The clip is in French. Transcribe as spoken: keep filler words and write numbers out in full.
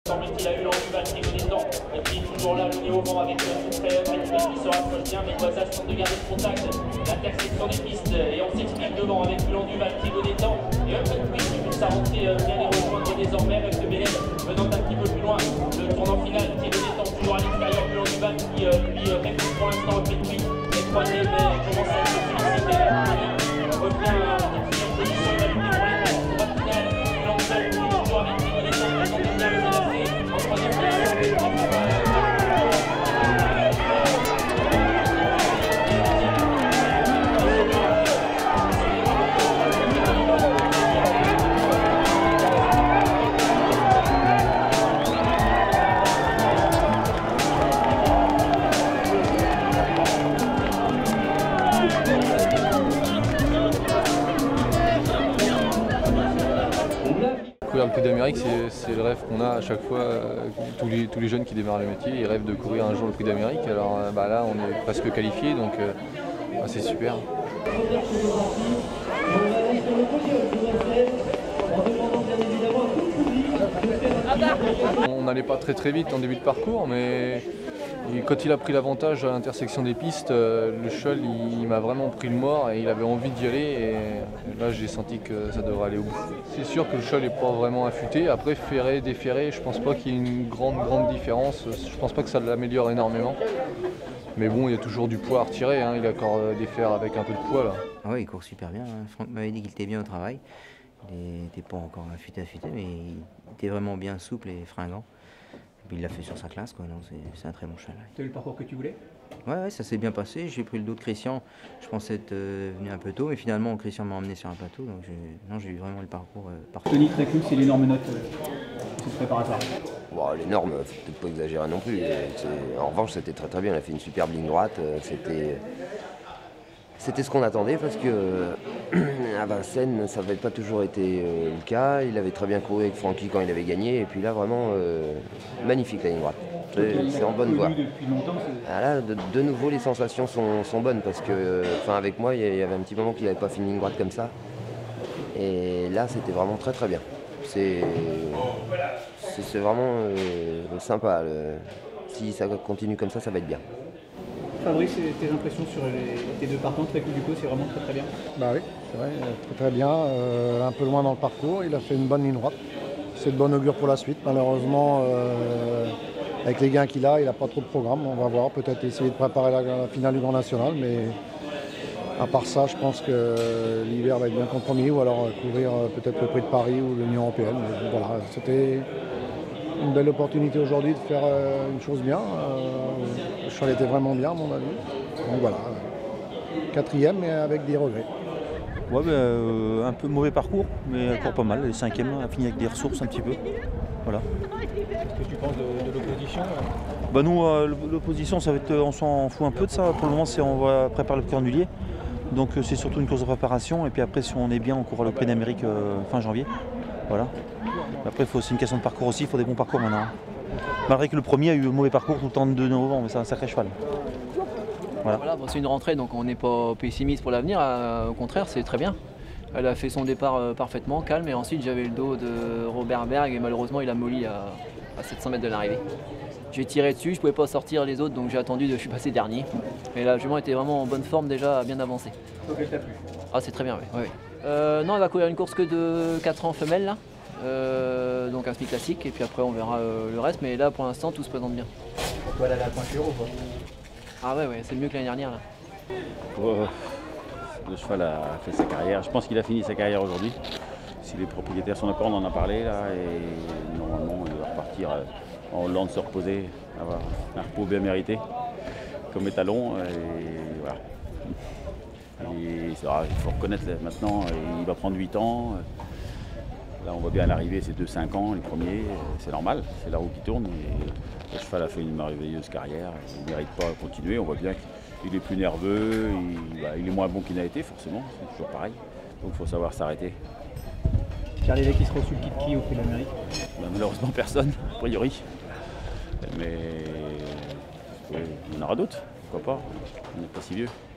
semble qu'il a eu l'envie de trigo des temps. Et puis toujours là, le nez au vent avec son frère Patrick qui se rapproche bien, mais Boisage tente de garder le contact. L'intersection des pistes et on s'explique devant avec Ulan Duval, trigo des temps. Et Patrick qui peut sa rentrée bien les rejoindre désormais avec le Bélène venant un petit peu plus loin. Le tournant final, trigo des temps toujours à l'extérieur, Ulan Duval qui lui répond pour l'instant au Patrick. Et troisième, mais commence à se féliciter. On revient à la quatrième position, il va lutter pour les places. Au final, Ulan Duval qui toujours avec trigo des temps, présente bien le menacé en troisième place. Courir le Prix d'Amérique, c'est le rêve qu'on a à chaque fois. Tous les, tous les jeunes qui démarrent le métier, ils rêvent de courir un jour le Prix d'Amérique. Alors bah là, on est presque qualifiés, donc euh, bah, c'est super. On n'allait pas très très vite en début de parcours, mais quand il a pris l'avantage à l'intersection des pistes, le cheval il, il m'a vraiment pris le mort et il avait envie d'y aller. Et là j'ai senti que ça devrait aller au bout. C'est sûr que le cheval n'est pas vraiment affûté. Après ferré, déferré, je pense pas qu'il y ait une grande grande différence. Je pense pas que ça l'améliore énormément. Mais bon, il y a toujours du poids à retirer, hein. Il a encore des fers avec un peu de poids là. Ah ouais, il court super bien. Hein. Franck m'avait dit qu'il était bien au travail. Il n'était pas encore affûté, affûté, mais il était vraiment bien souple et fringant. Et puis il l'a fait sur sa classe, quoi. C'est un très bon cheval. Tu as eu le parcours que tu voulais? Ouais, ouais, ça s'est bien passé. J'ai pris le dos de Christian. Je pensais être euh, venu un peu tôt, mais finalement Christian m'a emmené sur un plateau. Donc j'ai eu vraiment le parcours euh, parfait. Tony Tréclus, c'est l'énorme note euh, sur ce préparatoire. Bon, les normes, faut peut-être pas exagérer non plus. En revanche, c'était très très bien. Il a fait une superbe ligne droite. C'était c'était ce qu'on attendait parce que à Vincennes, ça n'avait pas toujours été euh, le cas. Il avait très bien couru avec Francky quand il avait gagné. Et puis là, vraiment, euh, magnifique la ligne droite. C'est en bonne voie. Ah là, de, de nouveau, les sensations sont, sont bonnes parce que, enfin, avec moi, il y avait un petit moment qu'il n'avait pas fait une ligne droite comme ça. Et là, c'était vraiment très très bien. C'est vraiment euh, sympa. Le, si ça continue comme ça, ça va être bien. Fabrice, tes impressions sur les, tes deux partants, Tréclus du coup, c'est vraiment très très bien. Bah oui, c'est vrai, très très bien. Euh, un peu loin dans le parcours, il a fait une bonne ligne droite. C'est de bon augure pour la suite. Malheureusement, euh, avec les gains qu'il a, il n'a pas trop de programme. On va voir, peut-être essayer de préparer la, la finale du Grand National, mais à part ça, je pense que l'hiver va être bien compromis, ou alors courir peut-être le Prix de Paris ou l'Union européenne. Mais voilà, c'était une belle opportunité aujourd'hui de faire euh, une chose bien. Euh, le cheval était vraiment bien à mon avis. Donc voilà, quatrième mais avec des regrets. Ouais, ben, euh, un peu mauvais parcours, mais encore pas mal. Le cinquième a fini avec des ressources un petit peu. Voilà. Qu'est-ce que tu penses de, de l'opposition? Bah nous, euh, l'opposition, ça va être, on s'en fout un peu de ça. Pour le moment, on va préparer le Cornulier. Donc c'est surtout une course de préparation. Et puis après, si on est bien, on courra le Prix d'Amérique euh, fin janvier. Voilà. Après, c'est une question de parcours aussi, il faut des bons parcours maintenant. Malgré que le premier a eu un mauvais parcours tout le temps de novembre, mais c'est un sacré cheval. Voilà. Voilà, bon, c'est une rentrée, donc on n'est pas pessimiste pour l'avenir, euh, au contraire, c'est très bien. Elle a fait son départ euh, parfaitement, calme, et ensuite j'avais le dos de Robert Berg, et malheureusement il a molli à, à sept cents mètres de l'arrivée. J'ai tiré dessus, je ne pouvais pas sortir les autres, donc j'ai attendu, de, je suis passé dernier. Et la jument était vraiment en bonne forme déjà, bien avancée. Donc elle t'a plu? Ah, c'est très bien, oui. oui. Euh, non, elle va courir une course que de quatre ans femelle, là. Euh, donc un semi classique, et puis après on verra euh, le reste, mais là pour l'instant tout se présente bien. Toi, elle a la pointure ou pas? Ah ouais, ouais, c'est mieux que l'année dernière là. Oh, le cheval a fait sa carrière, je pense qu'il a fini sa carrière aujourd'hui. Si les propriétaires sont d'accord, on en a parlé là, et normalement il va repartir en Hollande se reposer, avoir un repos bien mérité comme étalon, et voilà. Et ça, il faut reconnaître maintenant, il va prendre huit ans. Là, on voit bien l'arrivée, c'est deux cinq ans, les premiers, c'est normal, c'est la roue qui tourne. Et le cheval a fait une merveilleuse carrière, il ne mérite pas de continuer. On voit bien qu'il est plus nerveux, il, bah, il est moins bon qu'il n'a été, forcément, c'est toujours pareil. Donc il faut savoir s'arrêter. Pierre Lévesque qui se reçut le kit qui au Prix d'Amérique? Bah, malheureusement, personne, a priori. Mais il y en aura d'autres, pourquoi pas, on n'est pas si vieux.